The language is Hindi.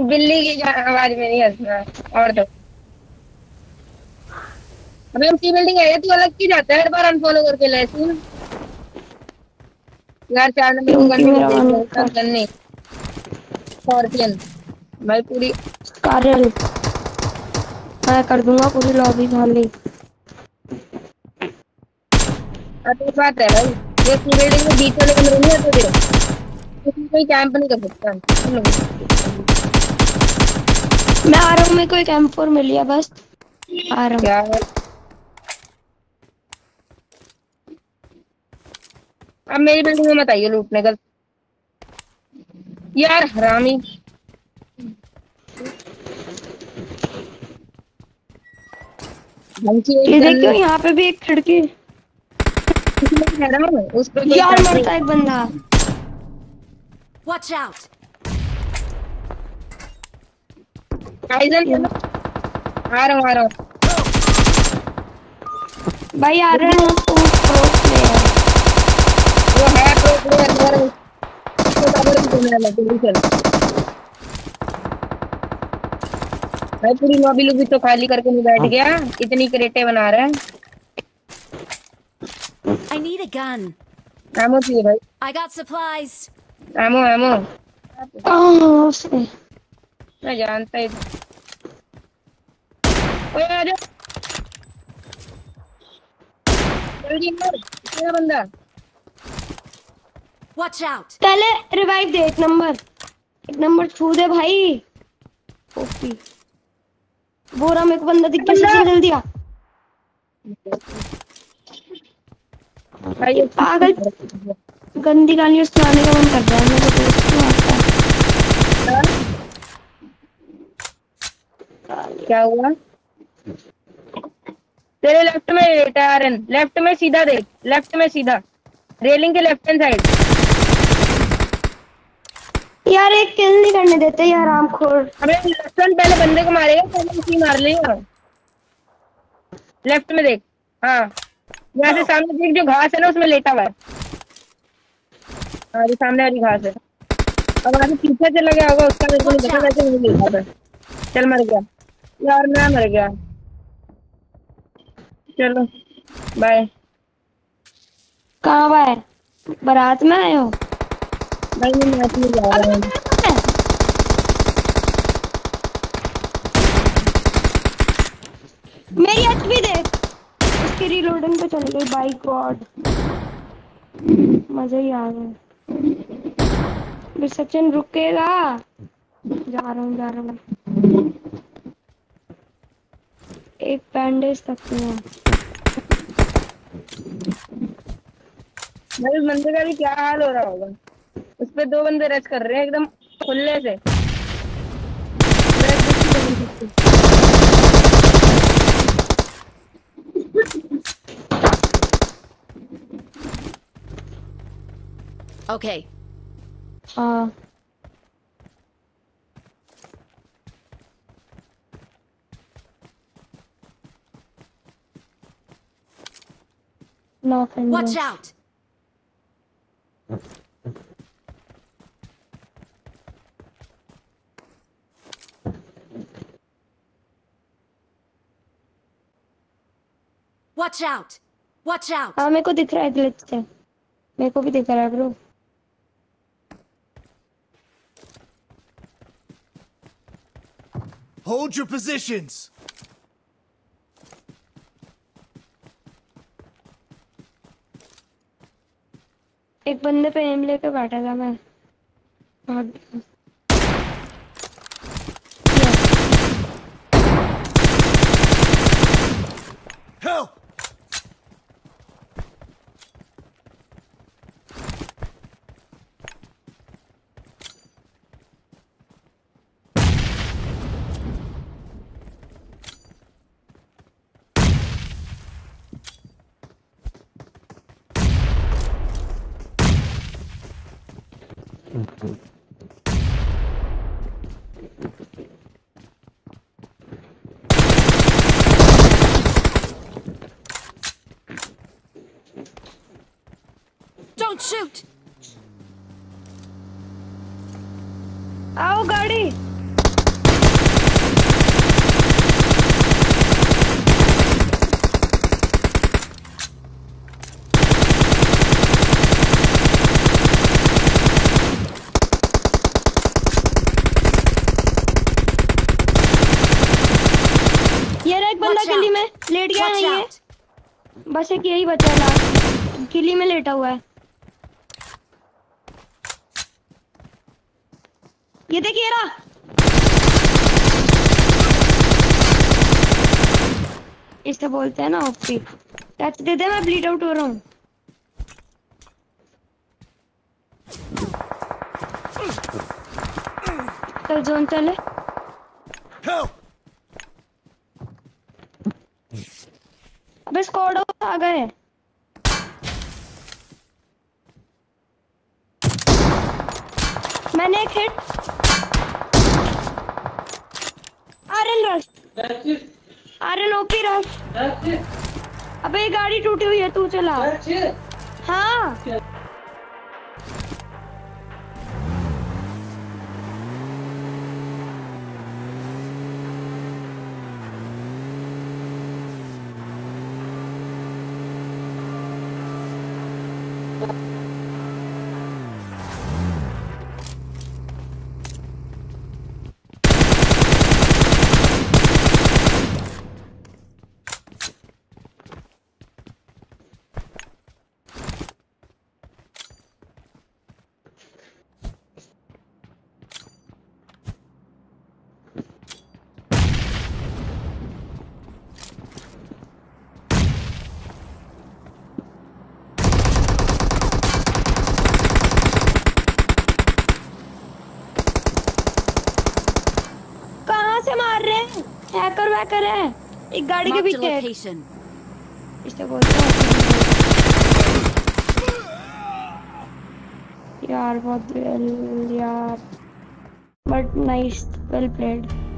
बिल्ली की आवाज में नहीं हंसना। और तो अबे हम सी बिल्डिंग है, तू अलग की जाता है हर बार अनफॉलो करके लहसुन। यार 4 नंबर को क्योंकि गन मेरा नहीं मन दे, था। गन नहीं, स्कॉर्पियन भाई पूरी। कार्यल मैं कर दूंगा पूरी लॉबी खाली। तो बात है भाई, ये सी बिल्डिंग में बीच वाले कमरे नहीं आते थे, इसमें कोई कैंप नहीं कर सकता तुम लोग। मैं आ रहा हूँ, मेरे को एक M4 मिल गया बस। आ रहा हूँ। क्या अब मेरी बिल्डिंग में मत आइए लूटने का यार, हरामी। ढंग की एक ये गन देखियो यहाँ पे भी एक खिड़की। इसमें कह रहा हूँ, उस पर कोई यार कैंप नहीं। मरता एक बंदा। Watch out! टाइजन चलो, आ रहा हूँ आ रहा हूँ। भाई आ रहे जल्दी हैं तो प्रो प्लेयर। वो है प्रो प्लेयर मगर उसको कवर भी देने वाला, जल्दी चल भाई। पूरी लॉबी लूबी तो खाली करके नहीं बैठ गया, इतनी क्रेटे बना रहा है। I need a gun. Ammo चाहिए भाई, I got supplies. Ammo ammo. कहाँ उसने? मैं जानता ही था। ओए आजा जल्दी मार, मेरा बंदा। Watch out! पहले रिवाइव दे। एक नंबर छू दे भाई। ओपी बोरा मेरे को बंदा दिख गया। बंदा सचिन जल्दी आ। भाई ये ये पागल गंदी गालियां सुनाने का मन कर रहा है मेरे दोस्त को आता है। क्या हुआ? तेरे लेफ्ट में टायरन, लेफ्ट में सीधा देख, लेफ्ट में सीधा, रेलिंग के लेफ्ट हैंड साइड। यार एक किल नहीं करने देते यार आरामखोर। अबे लक्षण पहले बंदे को मारेगा, पहले उसी मार लेगा। लेफ्ट में देख, हाँ यहाँ से सामने देख, जो घास है ना उसमें लेटा हुआ है। हाँ जो सामने वाली घास है। अब आगे पीछे चला गया होगा उसका, मेरे को नहीं Watch पता, out! वैसे नहीं देखा था। चल मर गया यार, मैं मर गया। चलो बाय। कहाँ है? बारात में आए हो? भाई मैं मैच में जा अबे रहा हूँ। अबे, अबे। मेरी एचपी देख। उसकी रीलोडिंग पे चली गई। बाई गॉड मजा ही आ गया। फिर सचिन रुकेगा। जा रहा हूँ। एक बैंडेज तक नहीं है। भाई उस बंदे का भी क्या हाल हो रहा होगा, उस पे 2 बंदे रश कर रहे हैं एकदम खुले से। मैं कुछ नहीं कर सकती। Okay. हाँ no Watch out! Watch out! Watch out! हाँ मेरे को दिख रहा है ग्लिच से। मेरे को भी दिख रहा है ब्रो। Hold your positions. एक बंदे पे एम लेके बैठा था मैं। भाग गया। Help! Don't shoot! आओ गाड़ी। में लेट गया है Watch ये। out! बस एक यही बचा है लास्ट, किली में लेटा हुआ है। ये देखिए रहा। इसे बोलते हैं ना ओपी। टच दे दे, मैं ब्लीड आउट हो रहा हूँ। चल जोन चले। Help! अबे स्क्वाड आ गए। मैंने एक hit. RN rush, RN OP rush. अबे ये गाड़ी टूटी हुई है, तू चला। हाँ कहाँ से मार रहे हैं? हैकर वैकर है, एक गाड़ी के Marked a पीछे है। location. इसे बोलते हैं यार, बहुत वेल यार, बट नाइस, वेल प्लेड।